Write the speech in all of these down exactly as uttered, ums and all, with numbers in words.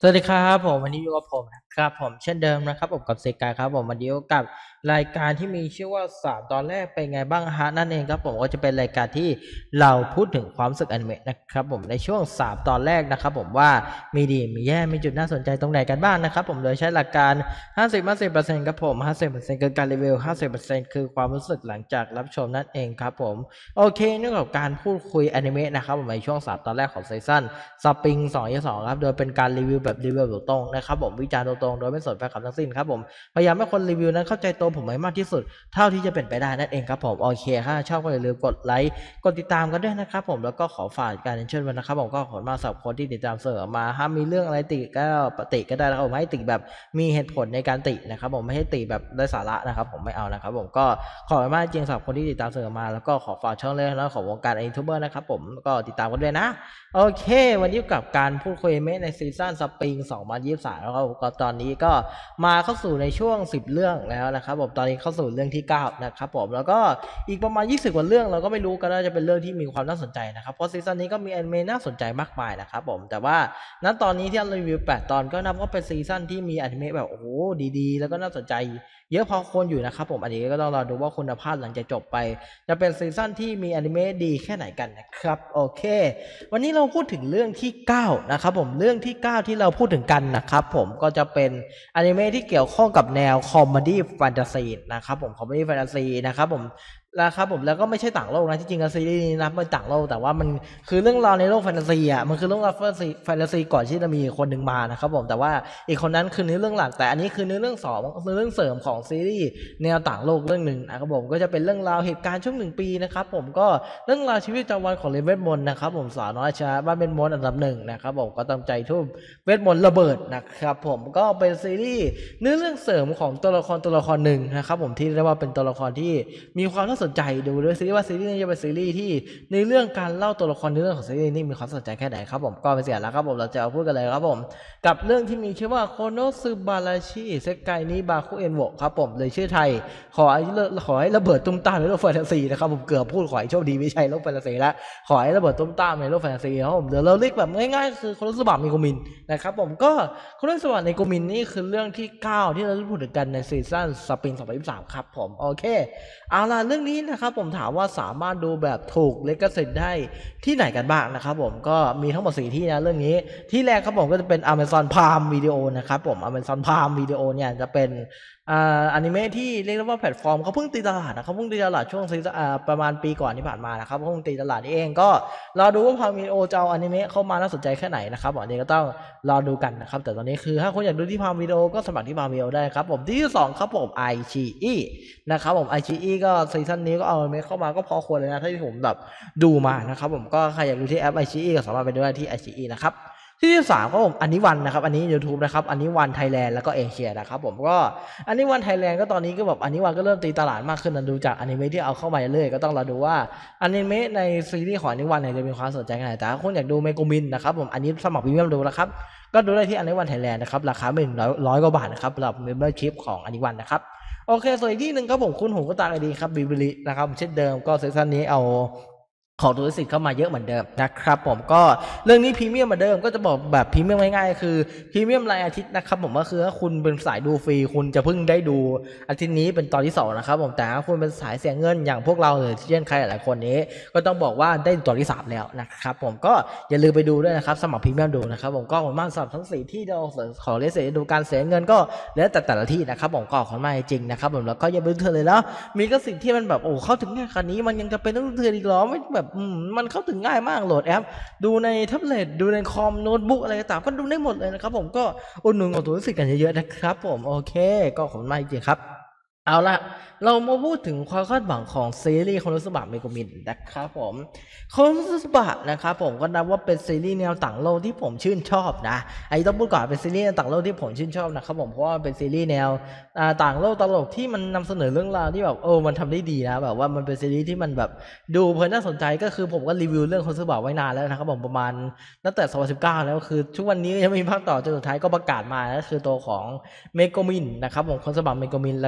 สวัสดีครับผมวันนี้อยู่กับผมนะครับผมเช่นเดิมนะครับผมกับเซกายครับผมวันนี้อยู่กับรายการที่มีชื่อว่าสามตอนแรกเป็นไงบ้างฮะนั่นเองครับผมก็จะเป็นรายการที่เราพูดถึงความรู้สึกอนิเมะนะครับผมในช่วงสามตอนแรกนะครับผมว่ามีดีมีแย่มีจุดน่าสนใจตรงไหนกันบ้างนะครับผมโดยใช้หลักการห้าสิบ ห้าสิบเปอร์เซ็นต์ครับผมห้าสิบเปอร์เซ็นต์คือการรีวิวห้าสิบเปอร์เซ็นต์คือความรู้สึกหลังจากรับชมนั่นเองครับผมโอเคเนื่องจากการพูดคุยอนิเมะนะครับผมในช่วงสามตอนแรกของซีซั่น สปริงสองยี่สองครับโดยเป็นการรีวิวแบบรีวิวตรงๆนะครับผมวิจารณ์ตรงๆโดยไม่สนแฟนคลับทั้งสิ้นครับผมพยายามให้คนรีวิวนั้นเข้าใจตัวผมให้มากที่สุดเท่าที่จะเป็นไปได้นั่นเองครับผมโอเคถ้าชอบก็อย่าลืมกดไลค์กดติดตามกันด้วยนะครับผมแล้วก็ขอฝากการเชิญวันนะครับผมก็ขอบคุณมากสำหรับคนที่ติดตามเสนอมาถ้ามีเรื่องอะไรติก็ปฏิก็ได้นะครับผมให้ติแบบมีเหตุผลในการตินะครับผมไม่ให้ติแบบได้สาระนะครับผมไม่เอานะครับผมก็ขอบคุณมากจริงสำหรับคนที่ติดตามเสนอมาแล้วก็ขอฝากช่องเลยนะของวงการยูทูบเบอร์นะครับผมก็ติดตามกันด้วยนะ โอเควันนี้กับการพูดคุยเมในซีซั่นสปริงสองพันยี่สิบสามแล้วครับก็ตอนนี้ก็มาเข้าสู่ในช่วงสิบเรื่องแล้วนะครับผมตอนนี้เข้าสู่เรื่องที่เก้านะครับผมแล้วก็อีกประมาณยี่สิบกว่าเรื่องเราก็ไม่รู้กันว่าจะเป็นเรื่องที่มีความน่าสนใจนะครับเพราะซีซั่นนี้ก็มีแอนิเมะน่าสนใจมากมายนะครับผมแต่ว่าณตอนนี้ที่เรารีวิวแปดตอนก็นับว่าเป็นซีซั่นที่มีแอนิเมะแบบโอ้โหดีๆแล้วก็น่าสนใจเยอะพอควรอยู่นะครับผมอันนี้ก็ต้องรอดูว่าคุณภาพหลังจากจบไปจะเป็นซีซั่นที่มีแอนิเมะดีแค่ไหนกันนะครับโอเควันนี้เราพูดถึงเรื่องที่เก้านะครับผมเรื่องที่เก้าที่เราพูดถึงกันนะครับผมก็จะเป็นอนิเมะที่เกี่ยวข้องกับแนวคอมเมดี้แฟนตาซีนะครับผมคอมเมดี้แฟนตาซีนะครับผมนะครับผมแล้วก็ไม่ใช่ต่างโลกนะที่จริงซีรีส์นี้นะเป็นต่างโลกแต่ว่ามันคือเรื่องราวในโลกแฟนตาซีอ่ะมันคือเรื่องราวแฟนตาซีแฟนตาซีก่อนที่จะมีคนหนึ่งมานะครับผมแต่ว่าอีกคนนั้นคือเนื้อเรื่องหลักแต่อันนี้คือเนื้อเรื่องสองเนื้อเรื่องเสริมของซีรีส์แนวต่างโลกเรื่องหนึ่งนะครับผมก็จะเป็นเรื่องราวเหตุการณ์ช่วงหนึ่งปีนะครับผมก็เรื่องราวชีวิตประจำวันของเลเวทมนต์นะครับผมสาวน้อยชาบ้านเวทมนต์อันดับหนึ่งนะครับผมก็ตั้งใจทุ่มเวทมนต์ระเบิดนะครับผมก็เป็นซีรีส์เนื้อเรื่องเสริมของตัวละครตัวละครหนึ่งนะครับผมที่เรียกว่าเป็นตัวละครที่มีความน่าสนใจดูด้วยซีรีส์ว่าซีรีส์นี้จะเป็นซีรีส์ที่ในเรื่องการเล่าตัวละครในเรื่องของซีรีส์นี้มีความสนใจแค่ไหนครับผมก็ไม่เสียแล้วครับผมเราจะเอาพูดกันเลยครับผมกับเรื่องที่มีชื่อว่าโคโนซึบาราชิเซกไกนิบาคุเอ็นโวครับผมเลยชื่อไทยขอให้ขอให้ระเบิดตุ้มตามในโลกแฟนตาซีนะครับผมเกือบพูดขอให้โชคดีไม่ใช่โลกแฟนตาซีแล้วขอให้ระเบิดตุ้มตามในโลกแฟนตาซีครับผมเดี๋ยวเราเรียกแบบง่ายๆคือโคโนซึบะมิโกมินนะครับผมก็โคโนซึบะในโกมินนี่คือเรื่องที่เก้าที่เราจะพูดถึงกันในซีซั่นสปริงสองพันยี่สิบสามครับผมโอเคเอาล่ะเรื่องนี้นะครับผมถามว่าสามารถดูแบบถูกลิขสิทธิ์ได้ที่ไหนกันบ้างนะครับผมก็มีทั้งหมดสี่ที่นะเรื่องนี้ที่แรกครับผมก็จะเป็น Amazon Prime Video นะครับผม Amazon Prime Video เนี่ยจะเป็นอ่าอนิเมะที่เรียกว่าแพลตฟอร์มเขาเพิ่งตีตลาดนะเขาเพิ่งตีตลาดช่วงซีซั่นอ่าประมาณปีก่อนที่ผ่านมานะครับเพิ่งตีตลาดนี่เองก็รอดูว่าพามีโอจะเอาอนิเมะเข้ามาน่าสนใจแค่ไหนนะครับอันนี้ก็ต้องรอดูกันนะครับแต่ตอนนี้คือถ้าคุณอยากดูที่พามวิดีโอก็สมัครที่พามวิดีโอได้ครับผมที่ที่สองครับผม ไอ ซี อี นะครับผม ไอ ซี อี ก็ซีซั่นนี้ก็เอาอนิเมะเข้ามาก็พอควรเลยนะที่ผมแบบดูมานะครับผมก็ใครอยากดูที่แอป ไอ ซี อี ก็สามารถไปดูได้ที่ ไอ ซี อี นะครับที่ที่สามครับผมอันนี้วันนะครับอันนี้ YouTube นะครับอันนี้วันไทยแลนด์แล้วก็เอเชียนะครับผมก็อันนี้วันไทยแลนด์ก็ตอนนี้ก็แบบอันนี้วันก็เริ่มตีตลาดมากขึ้นนะดูจากอนิเมะที่เอาเข้ามาเรื่อยก็ต้องรอดูว่าอนิเมะในซีรีส์ของอันนี้วันเนี่ยจะมีความสนใจขนาดไหนแต่ถ้าคุณอยากดูเมกุมินนะครับผมอันนี้สมัครพรีเมียมดูแล้วครับก็ดูได้ที่อันนี้วันไทยแลนด์นะครับราคาเป็นร้อยร้อยกว่าบาทนะครับสำหรับเมมเบอร์ชิพของอันนี้วันนะครับโอเคส่วนอีกที่หนึ่งครับผมคุณหูก็ตาดีครับบิบลินะครับเช่นเดิมก็ซีซั่นนี้เอาของธุรกิจเข้ามาเยอะเหมือนเดิมนะครับผมก็เรื่องนี้พรีเมียมเหมือนเดิมก็จะบอกแบบพรีเมียมง่ายๆคือพรีเมียมรายอาทิตย์นะครับผมก็คือถ้าคุณเป็นสายดูฟรีคุณจะเพิ่งได้ดูอาทิตย์นี้เป็นตอนที่สองนะครับผมแต่ถ้าคุณเป็นสายเสียเงินอย่างพวกเราหรือเช่นใครหลายคนนี้ก็ต้องบอกว่าได้ตอนที่สามแล้วนะครับผมก็อย่าลืมไปดูด้วยนะครับสมัครพรีเมียมดูนะครับผมก็ขอบคุณมากสำหรับทั้งสี่ที่เราขอเลสเซดูการเสียเงินก็แล้วแต่แต่ละที่นะครับผมก็ขอบคุณมากจริงนะครับผมแล้วก็อย่าไปดูเธอเลยแล้วมีก็สิ่งที่มันแบบโอ้เข้าถึงง่ายขนาดนี้มันยังจะเป็นต้องดูเธออีกหรอไม่แบบมันเข้าถึงง่ายมากโหลดแอปดูในแท็บเล็ตดูในคอมโน้ตบุ๊กอะไรต่างก็ดูได้หมดเลยนะครับผมก็อุดหนุนของตัวสิทธิ์กันเยอะๆนะครับผมโอเคก็ขอบคุณมากจริงๆครับเอาละเรามาพูดถึงความคาดหวังของซีรีส์โคโนสุบะเมกุมินนะครับผมโคโนสุบะนะครับผมก็นับว่าเป็นซีรีส์แนวต่างโลกที่ผมชื่นชอบนะไอ้ต้องพูดก่อนเป็นซีรีส์แนวต่างโลกที่ผมชื่นชอบนะครับผมเพราะว่าเป็นซีรีส์แนวต่างโลกตลกที่มันนำเสนอเรื่องราวที่แบบเออมันทำได้ดีนะแบบว่ามันเป็นซีรีส์ที่มันแบบดูเพลินน่าสนใจก็คือผมก็รีวิวเรื่องโคโนสุบะไว้นานแล้วนะครับผมประมาณตั้งแต่สองพันสิบเก้าแล้วคือทุกวันนี้ยังไม่มีภาคต่อจนสุดท้ายก็ประกาศมาก็คือตัวของเมกุมินนะครับผมโคโนสุบะเมกุมินแล้วก็ซี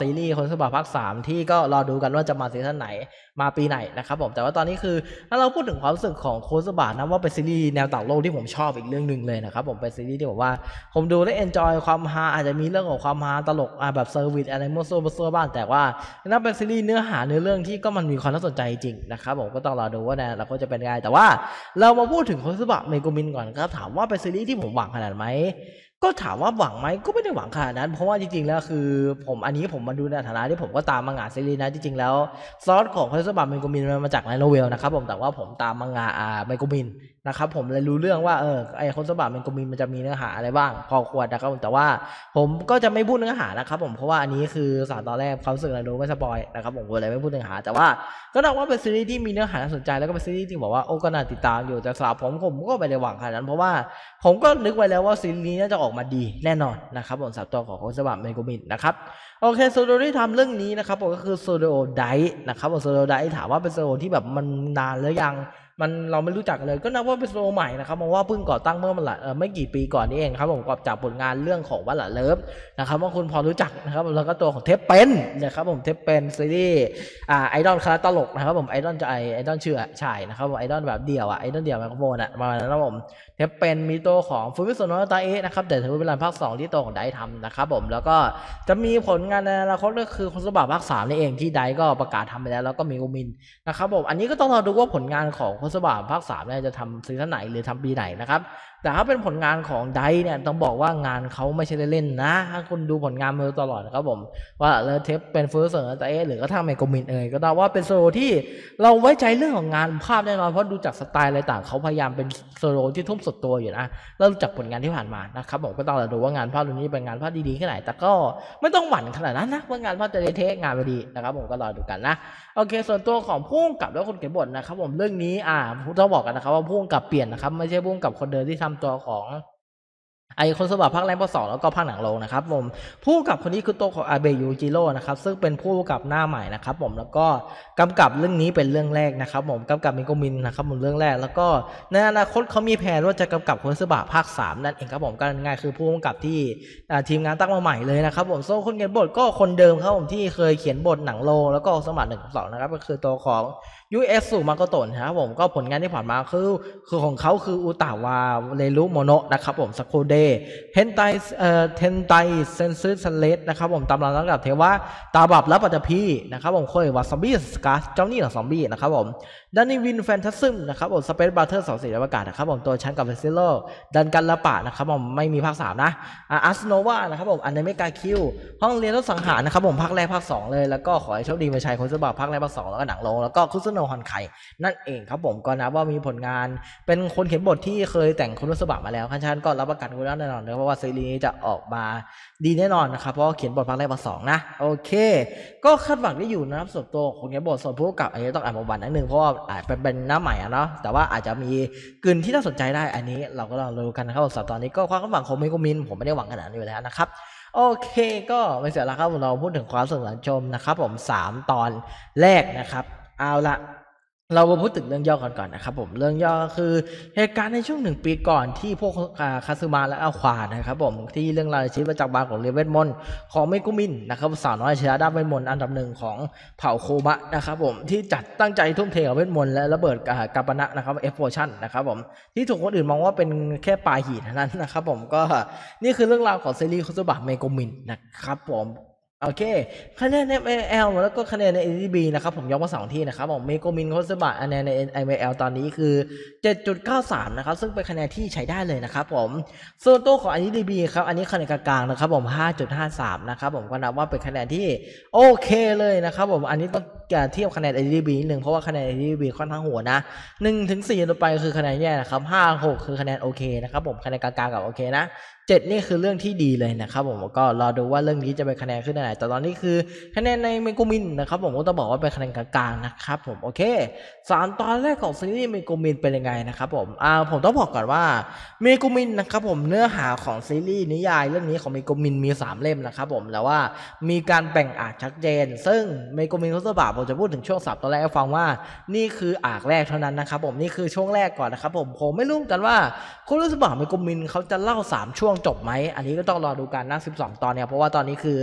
ซีรีส์คนสบาภาคสามที่ก็รอดูกันว่าจะมาซีซั่นไหนมาปีไหนนะครับผมแต่ว่าตอนนี้คือถ้าเราพูดถึงความรู้สึกของโคสบานะว่าเป็นซีรีส์แนวต่างโลกที่ผมชอบอีกเรื่องหนึ่งเลยนะครับผมเป็นซีรีส์ที่บอกว่าผมดูได้เอนจอยความฮาอาจจะมีเรื่องของความฮาตลกอ่าแบบเซอร์วิสอะไรมั่วซั่วมั่วซั่วบ้างแต่ว่านั่นเป็นซีรีส์เนื้อหาเนื้อเรื่องที่ก็มันมีความน่าสนใจจริงนะครับผมก็ต้องรอดูว่าเนี่ยเราก็จะเป็นยังไงแต่ว่าเรามาพูดถึงโคสบะเมโกมินก่อนครับถามว่าเป็นซีรีส์ที่ผมหวังขนาดไหมก็ถามว่าหวังไหมก็ไม่ได้หวังขนาดนั้นเพราะว่าจริงๆแล้วคือผมอันนี้ผมมาดูในฐานะที่ผมก็ตามมังงะซีรีส์นะจริงๆแล้วซอสของโคสบะเมโกมินมันมาจากไลท์โนเวลนะครับผมแต่ว่าผมตามมังงะอ่าเมโกมินนะครับผมเลยรู้เรื่องว่าเออไอโคสบะเมโกมินมันจะมีเนื้อหาอะไรบ้างพอควรนะครับผมแต่ว่าผมก็จะไม่พูดเนื้อหานะครับผมเพราะว่าอันนี้คือสารตอนแรกความรู้สึกเราดูไม่สปอยนะครับผมเลยไม่พูดเนื้อหาแต่ว่าก็นับว่าเป็นซีรีส์ที่มีเนื้อหาน่าสนใจแล้วก็เป็นซีรีส์ที่บอกว่าโอ้ก็น่าติดตามอยู่แต่สำหรับผมผมก็ไม่ได้หวังขนาดนั้นเพราะว่าผมก็นึกไว้แล้วว่าซีรีส์นี้น่าจะออกมาดีแน่นอนนะครับผมสำหรับตัวของโคสบะเมโกมินนะครับโอเคโซโลที่ทำเรื่องนี้นะครับผมก็คือโซโลไดนะครับผมโซโลไดถามว่าเป็นโซโลที่แบบมันนานแล้วยังมันเราไม่รู้จักเลยก็นับว่าเป็นโซโลใหม่นะครับเพราะว่าเพิ่งก่อตั้งเมื่อมันละเออไม่กี่ปีก่อนนี้เองครับผมก็จากผลงานเรื่องของวัลละเลิฟนะครับว่าคุณพอรู้จักนะครับแล้วก็ตัวของเทปเป็นนะครับผมเทปเป็นซีรีส์อ่าไอดอลคณะตลกนะครับผมไอดอลจะไอไอดอลชื่อชายนะครับผมไอดอลแบบเดี่ยวอ่ะไอดอลเดี่ยวไมโครโฟนอ่ะมาแล้วผมเทปเป็นมีตัวของฟูมิโซโนะตาเอะนะครับแต่ถือว่าเป็นภาคสองที่ตัวของไดทำนะครับผมแล้วก็จะมีผลงานในอนาคตก็คือโคสบะภาคสามนี่เองที่ไดก็ประกาศทำไปแล้วแล้วก็มีโอมินนะครับผมอันนี้ก็ต้องรอดูว่าผลงานของโคสบะภาคสามเนี่ยจะทำซีซั่นไหนหรือทำปีไหนนะครับแต่ถ้าเป็นผลงานของไดเนี่ยต้องบอกว่างานเขาไม่ใช่เล่นๆนะถ้าคุณดูผลงานมาตลอดนะครับผมว่าเลอเทปเป็นฟูมิโซโนะตาเอะหรือก็ทางไมโกมินเอ่ยก็ได้ว่าเป็นโซโลที่เราไว้ใจเรื่องของงานภาพแน่นอนเพราะดูจากสไตล์อะไรต่างเขาพยายามเป็นโซโลที่ทุ่มสุดตัวอยู่นะเรารู้จักผลงานที่ผ่านมานะครับผมก็ต้องดูว่างานภาพตัวนี้เป็นงานภาพดีๆแค่ไหนแต่ก็ไม่ต้องหวั่นขนาดนั้นนะว่างานภาพจะเทงานไปดีนะครับผมก็รอดูกันนะโอเคส่วนตัวของผู้กำกับและคนเขียนบทนะครับผมเรื่องนี้อ่าต้องบอกกันนะครับว่าผู้กำกับเปลี่ยนนะครับไม่ใช่ผู้กำกับคนเดิมที่ทำตัวของไอคนสบภาคแรกภาคสองแล้วก็ภาคหนังโรงนะครับผมผู้กับคนนี้คือตัวของอาเบยูจิโร่นะครับซึ่งเป็นผู้กับหน้าใหม่นะครับผมแล้วก็กำกับเรื่องนี้เป็นเรื่องแรกนะครับผมกำกับมิโกมินนะครับผมเรื่องแรกแล้วก็ในอนาคตเขามีแผนว่าจะกำกับคนสบภาคสามนั่นเองครับผมก็ง่ายคือผู้กำกับที่ทีมงานตั้งมาใหม่เลยนะครับผมโซ่คนเขียนบทก็คนเดิมครับผมที่เคยเขียนบทหนังโรงแล้วก็สมัครหนึ่งสองนะครับก็คือตัวของยูเอสสุมาโกโตะนะครับผมก็ผลงานที่ผ่านมาคือคือของเขาคืออุตาวาเรรุโมโนะนะครับผมสโคเดเทนไตเอ่อเทนไตเซนซึสเลสนะครับผมตำราตั้งกับเทวะตาบับและปัตตภีนะครับผมโคยวาซอมบี้สกาเจ้าหนี้ของซอมบี้นะครับผมดันนี่วินแฟนตาซึมนะครับผมสเปซบัตเตอร์สองสีอวกาศนะครับผมตัวชั้นกับเฟสซิโลดันกันละปะนะครับผมไม่มีภาคสามนะอาร์สโนวานะครับผมอันเนเมกาคิวห้องเรียนรถสังหารนะครับผมภาคแรกภาคสองเลยแล้วก็ขอให้โชคดีมาชัยคนสบภาคแรกภาคสองแล้วก็หนังลงแล้วก็คุซโนฮอนไคนั่นเองครับผมก็นับว่ามีผลงานเป็นคนเขียนบทที่เคยแต่งคุณสบะมาแล้วคันชันก็รับประกันคุณแน่นอนเพราะว่าซีรีส์นี้จะออกมาดีแน่นอนนะครับเพราะเขียนบทภาคแรกภาคสองนะโอเคก็คาดหวังได้อยู่นะครับส่วนตัวคนเขียนบทส่วนผู้กำกับอันนี้ต้องอ่านบทบาทนิดนึงเพราะว่าอาจเป็นเป็นหน้าใหม่อะเนาะแต่ว่าอาจจะมีกลืนที่น่าสนใจได้อันนี้เราก็ลองดูกันนะครับสำหรับตอนนี้ก็ความคาดหวังของเมโกมินผมไม่ได้หวังขนาดนั้นอยู่แล้วนะครับโอเคก็ไม่เสียแล้วครับเราพูดถึงความสนุกสนานชมนะครับผมสามตอนแรกนะครับเอาละเรามาพูดถึงเรื่องย่อก่อนก่อนนะครับผมเรื่องย่อก็คือเหตุการณ์ในช่วงหนึ่งปีก่อนที่พวกคาซึมะและอาควานะครับผมที่เรื่องราวชีวิตประจำวันของเรเวนมอนของเมกุมินนะครับสาวน้อยชราด้านเวทมนต์อันดับหนึ่งของเผ่าโคมะนะครับผมที่จัดตั้งใจทุ่มเทกับเวทมนต์และระเบิดกัปปะนะนะครับเอฟโฟชั่นนะครับผมที่ถูกคนอื่นมองว่าเป็นแค่ปลาหี่เท่านั้นนะครับผมก็นี่คือเรื่องราวของซีรีส์โคซึบะเมกุมินนะครับผมโอเคคะแนนใน เอ็ม แอล แล้วก็คะแนนใน เอ ดี บี นะครับผมยกมาสองที่นะครับผมเมโกมินโคซึบะคะแนนใน เอ็ม แอล ตอนนี้คือ เจ็ดจุดเก้าสาม นะครับซึ่งเป็นคะแนนที่ใช้ได้เลยนะครับผมส่วนตัวของ เอ ดี บี ครับอันนี้คะแนนกลางๆนะครับผม ห้าจุดห้าสาม นะครับผมก็นับว่าเป็นคะแนนที่โอเคเลยนะครับผมอันนี้ต้องเทียบคะแนน เอ ดี บี นิดนึงเพราะว่าคะแนน เอ ดี บี ค่อนข้างหัวนะ หนึ่งถึงสี่ ต่อไปคือคะแนนแย่นะครับห้า หกคือคะแนนโอเคนะครับผมคะแนนกลางๆกับโอเคนะเจ็ดนี่คือเรื่องที่ดีเลยนะครับผมก็รอดูว่าเรื่องนี้จะเป็นคะแนนขึ้นไหนแต่ตอนนี้คือคะแนนในเมโกมินนะครับผมก็ต้องบอกว่าเป็นคะแนนกลางๆนะครับผมโอเคสามตอนแรกของซีรีส์เมโกมินเป็นยังไงนะครับผมอ่าผมต้องบอกก่อนว่าเมโกมินนะครับผมเนื้อหาของซีรีส์นิยายเรื่องนี้ของเมโกมินมีสามเล่มนะครับผมแล้วว่ามีการแบ่งอาร์คชัดเจนซึ่งเมโกมินโคซึบะผมจะพูดถึงช่วงสามตอนแรกให้ฟังว่านี่คืออาร์คแรกเท่านั้นนะครับผมนี่คือช่วงแรกก่อนนะครับผมผมไม่รู้กันว่าโคซึบะเมโกมินเขาจะเล่าสามช่วงจบไหมอันนี้ก็ต้องรอดูกันนะสิบสองตอนเนี่ยเพราะว่าตอนนี้คือสาม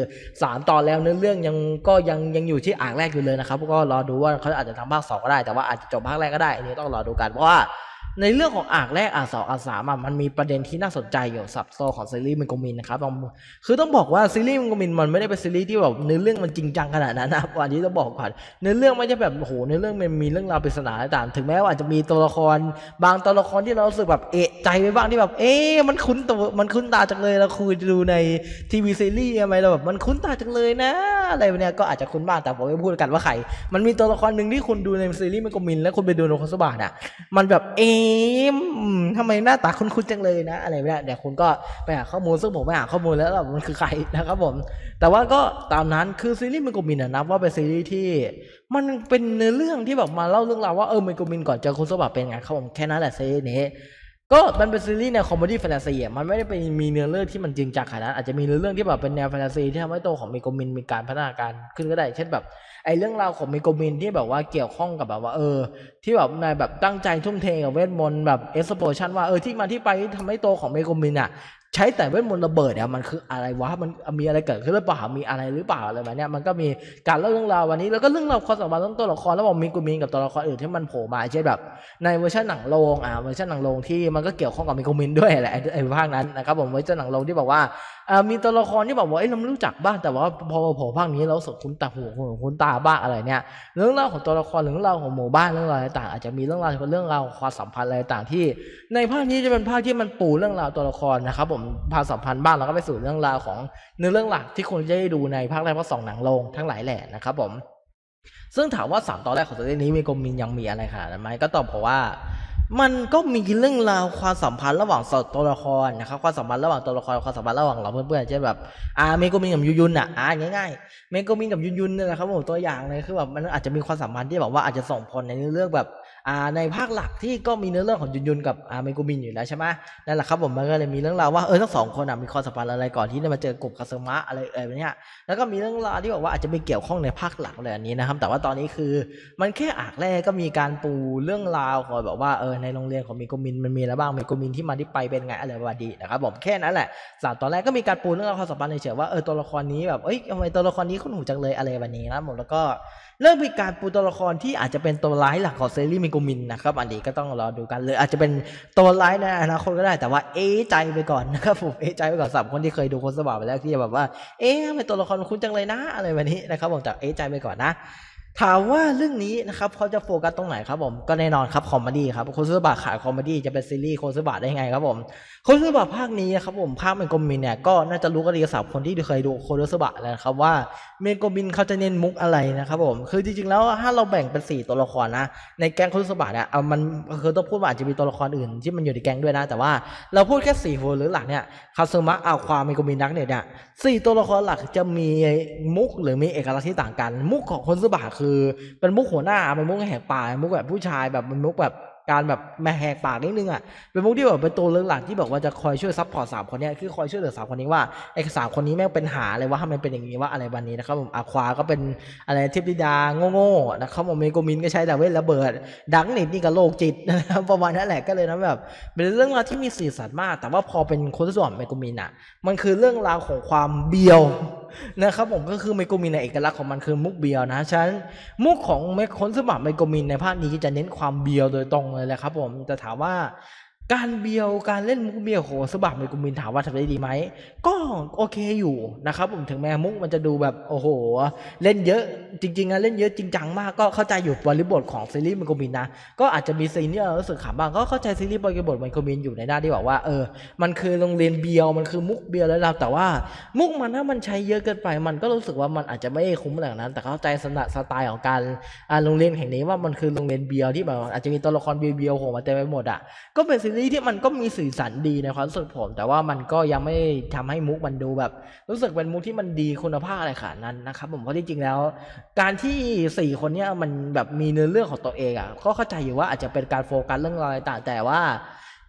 ามตอนแล้วเนื้อเรื่องยังก็ยังยังอยู่ที่อ่างแรกอยู่เลยนะครับก็รอดูว่าเขาอาจจะทำภาคสองก็ได้แต่ว่าอาจจะจบภาคแรกก็ได้อันนี้ต้องรอดูกันเพราะว่าในเรื่องของอ่างแรกอ่างสองอ่างสามมันมีประเด็นที่น่าสนใจอยู่สับโซของซีรีส์มินโกมินนะครับคือต้องบอกว่าซีรีส์มินโกมินมันไม่ได้เป็นซีรีส์ที่แบบเนื้อเรื่องมันจริงจังขนาดนั้นนะวันนี้ต้องบอกก่อนเนื้อเรื่องไม่ใช่แบบโอ้โหเนื้อเรื่องมันมีเรื่องราวปริศนาต่างถึงแม้ว่าอาจจะมีตัวละครบางตัวละครที่เรารู้สึกแบบเอะใจไปบ้างที่แบบเอ๊ะมันคุ้นตัวมันคุ้นตาจังเลยเราคุยดูในทีวีซีรีส์ทำไมเราแบบมันคุ้นตาจังเลยนะอะไรแบบเนี้ยก็อาจจะคุ้นบ้างแต่ผมไม่พูดกันว่าใครมันมีตัวละครหนึ่งที่คุณดูในซีรีส์มินโกมินแล้วคุณไปดูในโคสบาทอ่ะมันแบบเอ๊ะทำไมหน้าตาคุ้นๆจังเลยนะอะไรแบบนี้เดี๋ยวคุณก็ไปหาข้อมูลซึ่งผมไปหาข้อมูลแล้วมันคือใครนะครับผมแต่ว่าก็ตามนั้นคือซีรีส์มินโกมินนะนับว่าเป็นซีรีส์ที่มันเป็นเนื้อเรื่องที่แบบมาเล่าเรื่องราวว่าเออมินโกมินก่อนเจอคุณสมบัติเป็นไงครับผมแค่นั้นแหละซีรีส์นี้ก็มันเป็นซีรีส์แนวคอมเมดี้แฟนตาซีอ่ะมันไม่ได้เป็นมีเนื้อเรื่องที่มันจริงจังขนาดนั้นอาจจะมีเนื้อเรื่องที่แบบเป็นแนวแฟนตาซีที่ทำให้ตัวของมินโกมินมีการพัฒนาการขึ้นก็ได้เช่นแบบไอ้เรื่องราวของมิโกมินที่แบบว่าเกี่ยวข้องกับแบบว่าเออที่แบบนายแบบตั้งใจทุ่มเทกับเวทมนต์แบบเอ็กซ์โพชันว่าเออที่มาที่ไปทำให้ตัวของมิโกมินอ่ะใช้แต่เวทมนต์ระเบิดเนี่ยมันคืออะไรวะมันมีอะไรเกิดขึ้นหรือเปล่ามีอะไรหรือเปล่าอะไรแบบเนี้ยมันก็มีการเล่าเรื่องราววันนี้แล้วก็เรื่องราวความสัมพันธ์ของตัวละครระหว่างมิโกมินกับตัวละครอื่นที่มันโผล่มาเช่นแบบในเวอร์ชันหนังโรงอ่าเวอร์ชันหนังโรงที่มันก็เกี่ยวข้องกับมิโกมินด้วยแหละไอ้ภาคนั้นนะครับผมเวอร์ชันหนังโรงที่บอกว่ามีตัวละครที่บอกว่าเอ้ยเราไม่รู้จักบ้างแต่ว่าพอโผล่ภาคนี้เราสึกคุ้นตาหูคุ้นตาบ้างอะไรเนี่ยเรื่องราวของตัวละครเรื่องราวของหมู่บ้านเรื่องราวต่างอาจจะมีเรื่องราวเรื่องราวความสัมพันธ์อะไรต่างที่ในภาคนี้จะเป็นภาคที่มันปูเรื่องราวตัวละครนะครับผมพาสัมพันธ์บ้างแล้วก็ไปสู่เรื่องราวของเนื้อเรื่องหลักที่คุณจะได้ดูในภาคแรกภาคสองหนังโรงทั้งหลายแหล่นะครับผมซึ่งถามว่าสามตอนแรกของตัวนี้มีกรมมินยังมีอะไรขนาดนั้นไหมก็ตอบเพราะว่ามันก็มีเรื่องราวความสัมพันธ์ระหว่างตัวละครนะครับความสัมพันธ์ระหว่างตัวละครความสัมพันธ์ระหว่างเราเพื่อนๆเช่นแบบอ่าเมโกมินกับยุนยุนอ่ะอ่าง่ายๆเมโกมินกับยุนยุนเนี่ยนะครับผมตัวอย่างเลยคือแบบมันอาจจะมีความสัมพันธ์ที่แบบว่าอาจจะส่งผลในเรื่องแบบอ่าในภาคหลักที่ก็มีเนื้อเรื่องของยุนยุนกับอ่าเมโกมินอยู่แล้วใช่ไหมนั่นแหละครับผมมันก็เลยมีเรื่องราวว่าเออทั้งสองคนอ่ะมีความสัมพันธ์อะไรก่อนที่จะมาเจอกลุ่มคาซึมะอะไรเอ่ยเนี่ยแล้วก็มีเรื่องราวที่บอกว่าอาจจะไม่เกี่ยวข้องในภาคหลักเลยอันนี้นะครับแต่ว่าตอนนี้คือมันแค่อากแรกก็มีการปูเรื่องราวของแบบว่าเออในโรงเรียนของเมโกมินมันมีอะไรบ้างเมโกมินที่มาที่ไปเป็นไงอะไรประมาณนี้นะครับผมแค่นั้นแหละสามตอนแรกก็มีการปูเรื่องราวความสัมพันธ์เฉยๆว่าเออตัวละครนี้แบบเอ้ยทำไมตัวละครนี้คุ้นหูจังเลยอะไรแบบนี้นะผมแล้วก็เริ่มมีการปูตัวละครที่อาจจะเป็นตัวร้ายหลักของซีรีส์มิโกมินนะครับอันนี้ก็ต้องรอดูกันเลยอาจจะเป็นตัวร้ายในอนาคตก็ได้แต่ว่าเอะใจไปก่อนนะครับผมเอะใจไปก่อนสำหรับคนที่เคยดูคนสบายไปแล้วที่แบบว่าเอ๊ะทำไมตัวละครคุ้นจังเลยนะอะไรแบบนี้นะครับผมแต่เอะใจไปก่อนนะถามว่าเรื่องนี้นะครับเขาจะโฟกัสตรงไหนครับผมก็แน่นอนครับคอมเมดี้ครับโคซึบะขายคอมเมดี้จะเป็นซีรีส์โคซึบะได้ไงครับผมโคซึบะภาคนี้นะครับผมภาคเมโกมินเนี่ยก็น่าจะรู้กันดีสำหรับคนที่เคยดูโคซึบะแล้วครับว่าเมโกมินเขาจะเน้นมุกอะไรนะครับผมคือจริงๆแล้วถ้าเราแบ่งเป็นสี่ตัวละครนะในแก๊งโคซึบะเนี่ยเอามันคือต้องพูดว่าอาจจะมีตัวละครอื่นที่มันอยู่ในแก๊งด้วยนะแต่ว่าเราพูดแค่สี่คนหรือหลักเนี่ยคาซึมะเอาความเมโกมินนักเนี่ยสี่ตัวละครหลักจะมีมุกหรือมีเอกลักษณ์ที่ต่างกันมุกของโคซึบะคือเป็นมุกหัวหน้าเป็นมุกแหกปากมุกแบบผู้ชายแบบเป็นมุกแบบการแบบแม่แหกปากนิดนึงอ่ะเป็นมุกที่แบบเป็นตัวเรื่องหลักที่บอกว่าจะคอยช่วยซัพพอร์ตสามคนนี้คือคอยช่วยเหลือสามคนนี้ว่าไอ้สามคนนี้แม่งเป็นหาอะไรว่าทำไมเป็นอย่างนี้ว่าอะไรวันนี้นะครับผมอาควาก็เป็นอะไรเทพธิดาโง่ๆนะครับผมเมโกมินก็ใช้แต่เวทระเบิดดังนิดนี่ก็โลกจิตนะครับประมาณนั้นแหละก็เลยนะแบบเป็นเรื่องราวที่มีสีสันมากแต่ว่าพอเป็นคนส่วนเมโกมินอ่ะมันคือเรื่องราวของความเบียวนะครับผมก็คือเมโกมินในเอกลักษณ์ของมันคือมุกเบียวนะฉะนั้นมุกของเมคนสมัครเมโกมินในภาคนี้จะเน้นความเบียวโดยตรงเลยแหละครับผมจะถามว่าการเบียวการเล่นมุกเบียวโหสบักเมโกมินถามว่าทำได้ดีไหมก็โอเคอยู่นะครับผมถึงแม้มุกมันจะดูแบบโอ้โหเล่นเยอะจริงๆนะเล่นเยอะจริงจังมากก็เข้าใจอยู่บริบทของซีรีส์เมโกมินนะก็อาจจะมีซีนที่เรารู้สึกขำบ้างก็เข้าใจซีรีส์บริบทเมโกมินอยู่ในด้านที่บอกว่าเออมันคือโรงเรียนเบียวมันคือมุกเบียวแล้วแต่ว่ามุกมันถ้ามันใช้เยอะเกินไปมันก็รู้สึกว่ามันอาจจะไม่คุ้มแบบนั้นแต่เข้าใจสสไตล์ของการอ่าโรงเรียนแห่งนี้ว่ามันคือโรงเรียนเบียวที่แบบอาจจะมีตัวละครเบียวๆโผล่มาเต็มไปหมดอ่ะก็เป็นซีรีส์ที่มันก็มีสีสันดีในความรู้สึกผมแต่ว่ามันก็ยังไม่ทำให้มุกมันดูแบบรู้สึกเป็นมุกที่มันดีคุณภาพอะไรขนาดนั้นนะครับผมเพราะจริงๆแล้วการที่สี่คนนี้มันแบบมีเนื้อเรื่องของตัวเองอ่ะก็เข้าใจอยู่ว่าอาจจะเป็นการโฟกัสเรื่องราวต่างแต่ว่า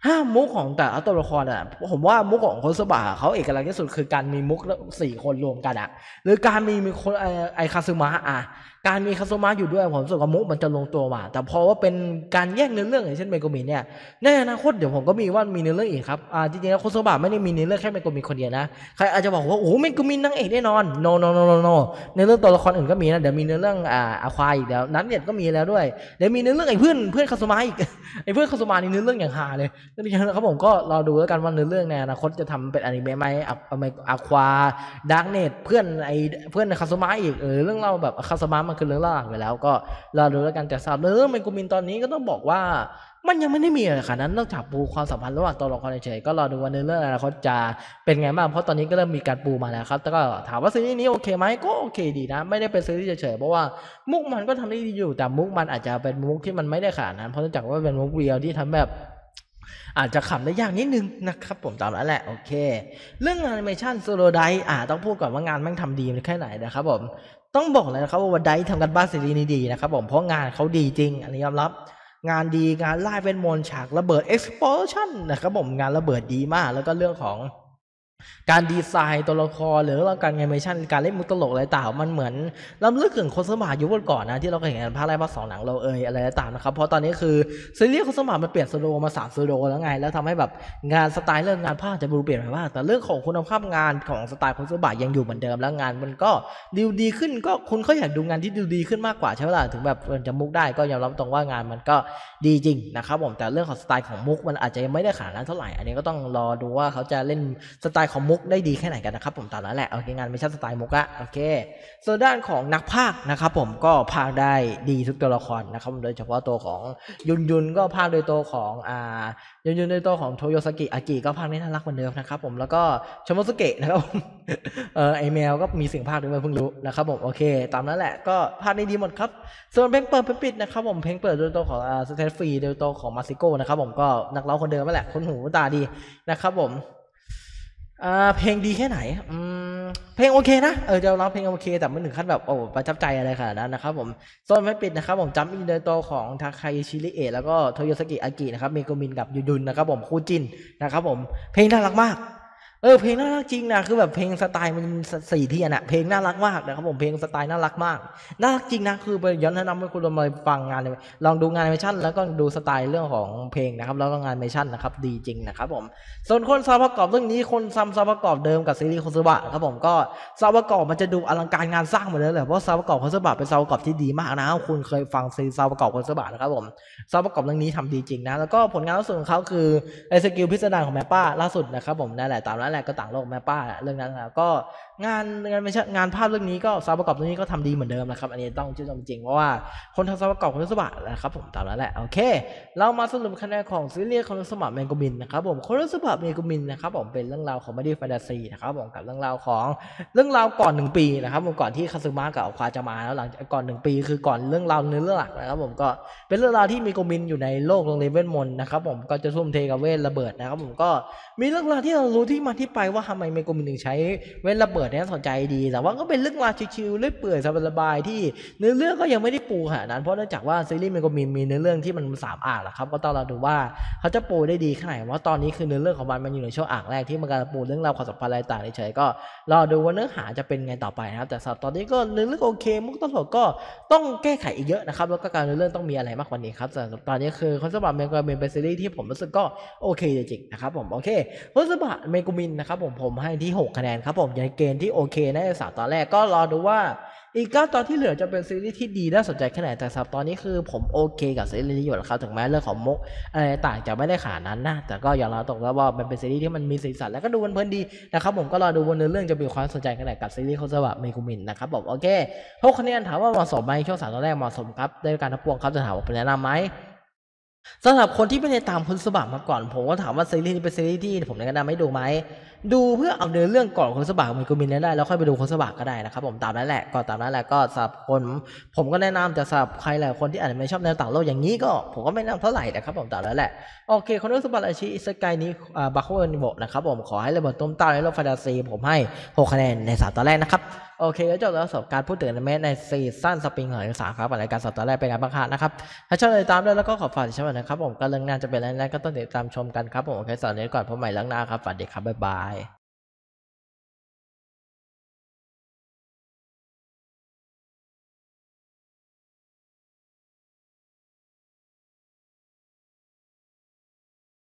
ห้ามุกของแต่ละตัวละครอ่ะผมว่ามุกของโคซึบะเขาเอกลักษณ์ที่สุดคือการมีมุกสี่คนรวมกันอ่ะหรือการมีมีคนไอไอคาซึมะอ่ะการมีคาซึมะอยู่ด้วยผมรู้สึกว่ามุกมันจะลงตัวมาแต่พอว่าเป็นการแยกเนื้อเรื่องอย่างเช่นเมโกมิเนี่ยในอนาคตเดี๋ยวผมก็มีว่ามีเนื้อเรื่องอีกครับอ่าจริงๆแล้วโคซึบะไม่ได้มีเนื้อเรื่องแค่เมโกมิคนเดียวนะใครอาจจะบอกว่าโอ้เมโกมินางเอกแน่นอน no no no no no ในเรื่องตัวละครอื่นก็มีนะเดี๋ยวมีเนื้อเรื่องอ่าอาควายอีกเดี๋ยวนัทเน็ตก็มีแล้วด้วยเดี๋ยวมีเนื้อเรื่องไอ้เพื่อนเพื่อนคาซึมะอีกไอ้เพื่อนคาซึมะนี่เนื้อเรื่องอย่างฮาเลยนะครับผมก็รอดูแล้วกันว่าเนื้อเรื่องในอนาคตจะทำเป็นอนิเมะไหมอะอะควาดาร์กเน็ตเพื่อนไอเพื่อนคาซึมะอีกเออเรื่องเล่าแบบคาซึมะมันคือเรื่องเล่าหลักไปแล้วก็รอดูแล้วกันแต่สำหรับเรื่องเมกุมินตอนนี้ก็ต้องบอกว่ามันยังไม่ได้มีอะไรขนาดนั้นนอกจากปูความสัมพันธ์ระหว่างตัวละครเฉยๆก็รอดูว่าเนื้อเรื่องอนาคตจะเป็นไงบ้างเพราะตอนนี้ก็เริ่มมีการปูมาแล้วครับแต่ก็ถามว่าซีรีส์นี้โอเคไหมก็โอเคดีนะไม่ได้เป็นซีรีส์เฉยๆเพราะว่ามุกมันก็ทำได้ดีอยู่แต่มุกมันอาจจะเป็นมุกที่มันไม่ได้ขนาดนั้นเพราะเนื่องจากว่าเป็นมุกเรียลที่ทำแบบอาจจะขำได้ยากนิดนึงนะครับผมตามนั้นแหละโอเคเรื่องแอนิเมชันโซโลไดอ่าต้องพูดก่อนว่างานแม่งทำดีแค่ไหนนะครับผมต้องบอกเลยนะครับว่าไดทำกันบ้านซีรีส์นี้ดีนะครับผมเพราะงานเขาดีจริงอันนี้ยอมรับงานดีงานไล่เป็นมนฉากระเบิด explosion นะครับผมงานระเบิดดีมากแล้วก็เรื่องของการดีไซน์ตัวละครหรือว่าการแอนิเมชันการเล่นมุกตลกอะไรต่างมันเหมือนล้ำลึกถึงโคซึมะยุคก่อนนะที่เราเคยเห็นภาคแรกภาคสองหนังเราเอ่ยอะไรต่างนะครับเพราะตอนนี้คือซีรีส์โคซึมะมันเปลี่ยนสโลมาสามสโลแล้วไงแล้วทำให้แบบงานสไตล์เรื่องงานภาคจะดูเปลี่ยนไปบ้างแต่เรื่องของคุณภาพงานของสไตล์โคซึมะยังอยู่เหมือนเดิมแล้วงานมันก็ดีดีขึ้นก็คุณก็อยากดูงานที่ดูดีขึ้นมากกว่าใช่ไหมล่ะถึงแบบจะมุกได้ก็ยอมรับตรงว่างานมันก็ดีจริงนะครับผมแต่เรื่องของสไตล์ของมุกมันอาจจะยังไม่ได้ขนาดนั้นเท่าไหร่อันนี้ก็ต้องรอดูว่าเขาจะเล่นสไตล์ของมุกได้ดีแค่ไหนกันนะครับผมตามนั้นแหละโอเคงานไม่ใช่สไตล์มุกอะโอเคส่วนด้านของนักพากย์นะครับผมก็พากย์ได้ดีทุกตัวละครนะครับโดยเฉพาะตัวของยุนยุนก็พากย์โดยตัวของอ่ายุนยุนโดยตัวของโทโยสกิอากิก็พากย์ได้น่ารักเหมือนเดิมนะครับผมแล้วก็ชโมสุเกะนะครับเออไอแมวก็มีเสียงพากย์ด้วยเพิ่งรู้นะครับผมโอเคตามนั้นแหละก็พากย์ได้ดีหมดครับส่วนเพลงเปิดเพลงปิดนะครับผมเพลงเปิดโดยตัวของอ่าสเตฟรีโดยตัวของมาซิโก้นะครับผมก็นักร้องคนเดิมนั่นแหละคนหูตาดีนะครับผมอ่าเพลงดีแค่ไหนอืมเพลงโอเคนะเออจะร้องเพลงโอเคแต่ไม่ถึงขั้นแบบโอ้ประทับใจอะไรขนาดนั้นนะครับผมโซนไม่ปิดนะครับผมจัมป์อินโดยตัวของทาคายิชิริเอะแล้วก็โทโยสกิอากินะครับเมโกมินกับยูดุนนะครับผมคู่จินนะครับผมเพลงน่ารักมากเออเพลงน่ารักจริงนะคือแบบเพลงสไตล์มันสี่เทียนอะเพลงน่ารักมากนะครับผมเพลงสไตล์น่ารักมากน่ารักจริงนะคือไปย้อนแนะนำให้คุณลองมาฟังงานเลยลองดูงานแอนิเมชั่นแล้วก็ดูสไตล์เรื่องของเพลงนะครับแล้วก็งานแอนิเมชั่นนะครับดีจริงนะครับผมส่วนคนซาวประกอบเรื่องนี้คนซ้ำซาวประกอบเดิมกับซีรีส์โคซึบะครับผมก็ซาวประกอบมันจะดูอลังการงานสร้างเหมือนเดิมแหละเพราะซาวประกอบโคซึบะเป็นซาวประกอบที่ดีมากนะคุณเคยฟังซีรีส์ซาวประกอบโคซึบะนะครับผมซาวประกอบเรื่องนี้ทำดีจริงนะแล้วก็ผลงานล่าสุดของเขาคือไอสกิลพิสดารของแมปป้าล่าสุดนะครับผมนั่นแหละตามนั้นแหละก็ต่างโลกแมปป้าเรื่องนั้นแล้วก็งานงานไม่ใช่งานภาพเรื่องนี้ก็ซาวประกอบเรื่องนี้ก็ทำดีเหมือนเดิมนะครับอันนี้ต้องชื่นชมจริงเพราะว่าคนทำซาวประกอบโคซึบะนะครับผมตามนั้นแหละโอเคเรามาสรุปคะแนนของซีรีส์โคซึบะเมโกมินนะครับผมโคซึบะเมโกมินนะครับผมเป็นเรื่องราวของไม่ได้แฟนตาซีนะครับผมกับเรื่องราวของเรื่องราวก่อนหนึ่งปีนะครับผมก่อนที่คาซึมะกับอควาจะมาแล้วหลังก่อนหนึ่งปีคือก่อนเรื่องราวเนื้อเรื่องหลักนะครับผมก็เป็นเรื่องราวที่เมโกมินอยู่ในโลกโรงเรียนเวทมนต์นะครับผมก็จะทุ่มเทกับเวทระเบิดนะครับผมก็มีเรื่องราวที่เรารู้ที่มาที่ไปว่าทำไมเมโกมินถึงใช้เวทระเบิดเนี่ยสนใจดีแต่ว่าก็เป็นเรื่องราวชิวๆเรื่อยเปื่อยสบายๆที่เนื้อเรื่องก็ยังไม่ได้ปูขนาดนั้นเพราะเนื่องจากว่าซีรีส์เมโกมินมีเนื้อเรื่องที่มันสามอ่างแหละครับก็ต้องเราดูว่าเขาจะปูได้ดีแค่ไหนว่าตอนนี้คือเนื้อเรื่องของมันมันอยู่ในช่วงอ่างแรกที่มันกำลังปูเรื่องราวความสัมพันธ์อะไรต่างเฉยๆก็รอดูว่าเนื้อหาจะเป็นไงต่อไปนะครับแต่สำหรับตอนนี้ก็เนื้อเรื่องโอเคมุกตลกก็ต้องแก้ไขอีกเยอะนะครับแล้วก็การเนื้อเรื่องต้องมีอะไรมากกว่านี้ครับแต่ตอนนี้คือคอนเซปต์เมโกมินเป็นซีรีส์ที่ผมรู้สึกก็โอเคจริงๆนะครับผมโอเคคอนเซปต์เมโกมินนะครับผมผมให้ที่หกคะแนนครับผมในเกณฑ์ที่โอเคในสามตอนแรกก็รอดูว่าอีกเก้าตอนที่เหลือจะเป็นซีรีส์ที่ดีน่าสนใจแค่ไหนแต่สำหรับตอนนี้คือผมโอเคกับซีรีส์นี้อยู่แล้วครับถึงแม้เรื่องของมุกอะไรต่างจะไม่ได้ขนาดนั้นนะแต่ก็อย่างเราตกแล้วว่ามันเป็นซีรีส์ที่มันมีสีสันแล้วก็ดูเพลินๆดีนะครับผมก็รอดูวันเรื่องจะมีความสนใจแค่ไหนกับซีรีส์โคซึบะเมโกมินนะครับผมโอเคหกคะแนนถามว่าเหมาะสมไหมช่วงสามตอนแรกเหมาะสมครับได้การทับพวงครับจะถามว่าเป็นแนะนำไหมสำหรับคนที่ไม่ได้ตามโคซึบะมาก่อนผมก็ถามว่าซีรีส์นี้เป็นซีรีส์ที่ผมแนะนำให้ดูไหมดูเพื่อเอาเนื้อเรื่องก่อนโคซึบะเมโกมินได้แล้วค่อยไปดูโคซึบะก็ได้นะครับผมตามนั้นแหละก็ตามนั้นแหละก็สำหรับคนผมก็แนะนำแต่สำหรับใครหลายคนที่อาจจะไม่ชอบแนวต่างโลกอย่างนี้ก็ผมก็ไม่แนะนำเท่าไหร่นะครับผมตามนั้นแหละโอเคคนรู้สึกอาชีสกายนี้บาโคนิโบนะครับผมขอให้ระเบิดต้มเต้าในโลกแฟนตาซีผมให้หกคะแนนในสามตอนแรกนะครับโโอเคก็จบแล้วสำหรับการพูดถึงอนิเมะในซีซั่นสปริงของที่สามครับรายการสดตอนแรกเป็นไงบ้างครับนะครับถ้าชอบติดตามด้วยแล้วก็ขอฝากติดตามนะครับผมก็เรื่องหน้าจะเป็นอะไรก็ต้องติดตามชมกันครับผมโอเคสำหรับวันนี้ก่อนพบใหม่เรื่องหน้าครับสวัสดีครับบ๊ายบาย